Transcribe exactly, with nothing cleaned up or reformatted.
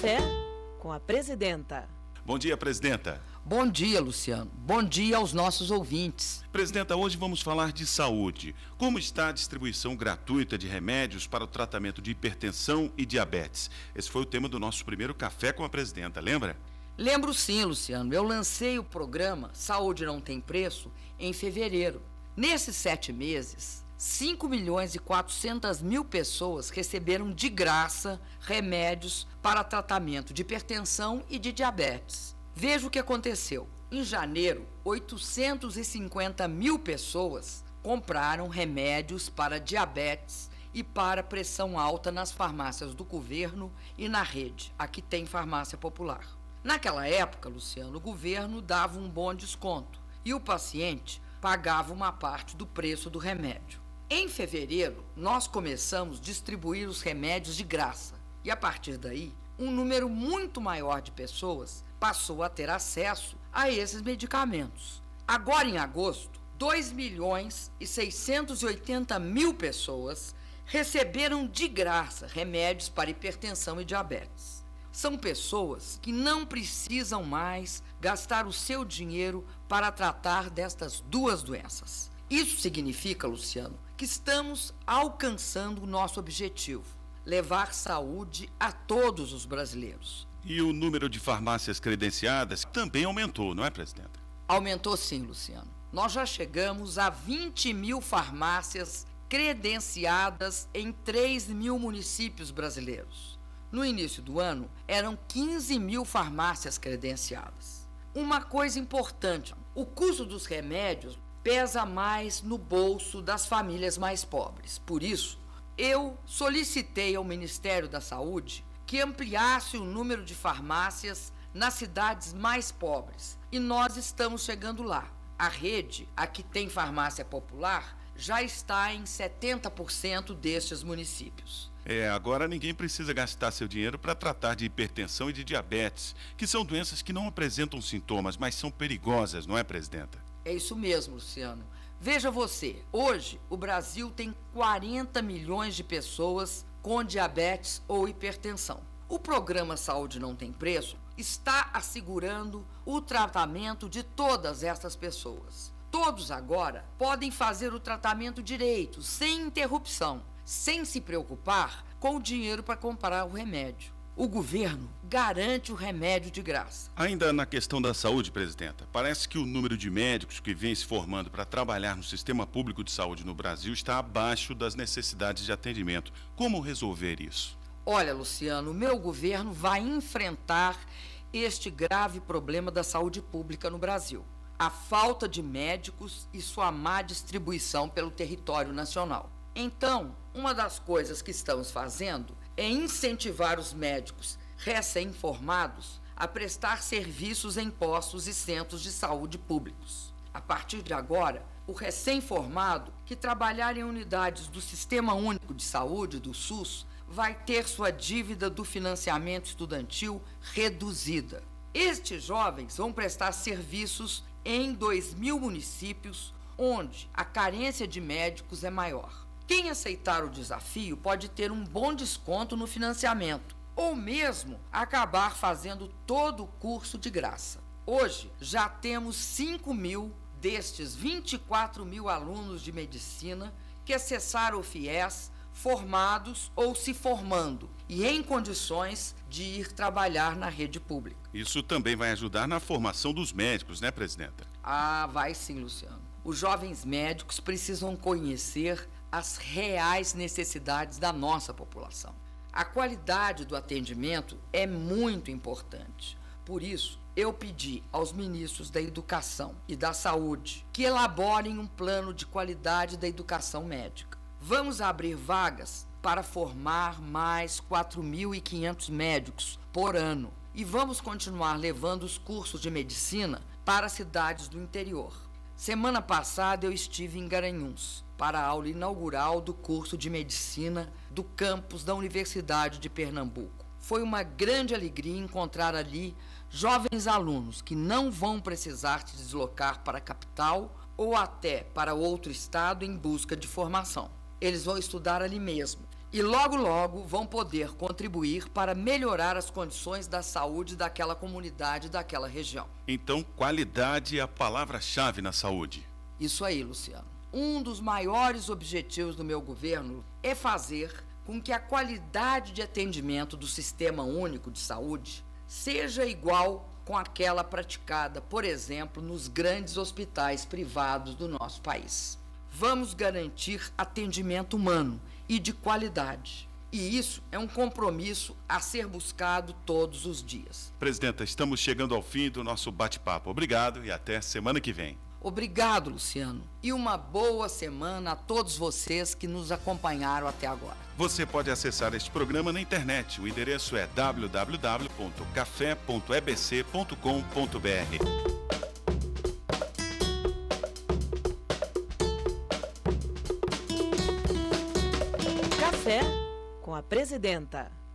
Café com a Presidenta. Bom dia, Presidenta. Bom dia, Luciano. Bom dia aos nossos ouvintes. Presidenta, hoje vamos falar de saúde. Como está a distribuição gratuita de remédios para o tratamento de hipertensão e diabetes? Esse foi o tema do nosso primeiro Café com a Presidenta, lembra? Lembro sim, Luciano. Eu lancei o programa Saúde Não Tem Preço em fevereiro. Nesses sete meses, cinco milhões e quatrocentas mil pessoas receberam de graça remédios para tratamento de hipertensão e de diabetes. Veja o que aconteceu. Em janeiro, oitocentos e cinquenta mil pessoas compraram remédios para diabetes e para pressão alta nas farmácias do governo e na rede. Aqui tem farmácia popular. Naquela época, Luciano, o governo dava um bom desconto e o paciente pagava uma parte do preço do remédio. Em fevereiro, nós começamos a distribuir os remédios de graça e, a partir daí, um número muito maior de pessoas passou a ter acesso a esses medicamentos. Agora, em agosto, dois milhões e seiscentos e oitenta mil pessoas receberam de graça remédios para hipertensão e diabetes. São pessoas que não precisam mais gastar o seu dinheiro para tratar destas duas doenças. Isso significa, Luciano, que estamos alcançando o nosso objetivo: levar saúde a todos os brasileiros. E o número de farmácias credenciadas também aumentou, não é, Presidenta? Aumentou sim, Luciano. Nós já chegamos a vinte mil farmácias credenciadas em três mil municípios brasileiros. No início do ano, eram quinze mil farmácias credenciadas. Uma coisa importante: o custo dos remédios pesa mais no bolso das famílias mais pobres. Por isso, eu solicitei ao Ministério da Saúde que ampliasse o número de farmácias nas cidades mais pobres. E nós estamos chegando lá. A rede, a que tem farmácia popular, já está em setenta por cento destes municípios. É, agora ninguém precisa gastar seu dinheiro para tratar de hipertensão e de diabetes, que são doenças que não apresentam sintomas, mas são perigosas, não é, Presidenta? É isso mesmo, Luciano. Veja você, hoje o Brasil tem quarenta milhões de pessoas com diabetes ou hipertensão. O programa Saúde Não Tem Preço está assegurando o tratamento de todas essas pessoas. Todos agora podem fazer o tratamento direito, sem interrupção, sem se preocupar com o dinheiro para comprar o remédio. O governo garante o remédio de graça. Ainda na questão da saúde, Presidenta, parece que o número de médicos que vem se formando para trabalhar no sistema público de saúde no Brasil está abaixo das necessidades de atendimento. Como resolver isso? Olha, Luciano, o meu governo vai enfrentar este grave problema da saúde pública no Brasil: a falta de médicos e sua má distribuição pelo território nacional. Então, uma das coisas que estamos fazendo é incentivar os médicos recém-formados a prestar serviços em postos e centros de saúde públicos. A partir de agora, o recém-formado que trabalhar em unidades do Sistema Único de Saúde, do SUS, vai ter sua dívida do financiamento estudantil reduzida. Estes jovens vão prestar serviços em dois mil municípios onde a carência de médicos é maior. Quem aceitar o desafio pode ter um bom desconto no financiamento, ou mesmo acabar fazendo todo o curso de graça. Hoje, já temos cinco mil destes vinte e quatro mil alunos de medicina que acessaram o FIES, formados ou se formando e em condições de ir trabalhar na rede pública. Isso também vai ajudar na formação dos médicos, né, Presidenta? Ah, vai sim, Luciano. Os jovens médicos precisam conhecer as reais necessidades da nossa população. A qualidade do atendimento é muito importante. Por isso, eu pedi aos ministros da Educação e da Saúde que elaborem um plano de qualidade da educação médica. Vamos abrir vagas para formar mais quatro mil e quinhentos médicos por ano e vamos continuar levando os cursos de medicina para cidades do interior. Semana passada eu estive em Garanhuns para a aula inaugural do curso de medicina do campus da Universidade de Pernambuco. Foi uma grande alegria encontrar ali jovens alunos que não vão precisar se deslocar para a capital ou até para outro estado em busca de formação. Eles vão estudar ali mesmo E logo, logo vão poder contribuir para melhorar as condições da saúde daquela comunidade, daquela região. Então, qualidade é a palavra-chave na saúde. Isso aí, Luciano. Um dos maiores objetivos do meu governo é fazer com que a qualidade de atendimento do Sistema Único de Saúde seja igual com aquela praticada, por exemplo, nos grandes hospitais privados do nosso país. Vamos garantir atendimento humano e de qualidade. E isso é um compromisso a ser buscado todos os dias. Presidenta, estamos chegando ao fim do nosso bate-papo. Obrigado e até semana que vem. Obrigado, Luciano. E uma boa semana a todos vocês que nos acompanharam até agora. Você pode acessar este programa na internet. O endereço é w w w ponto café ponto e b c ponto com ponto b r. Café com a Presidenta.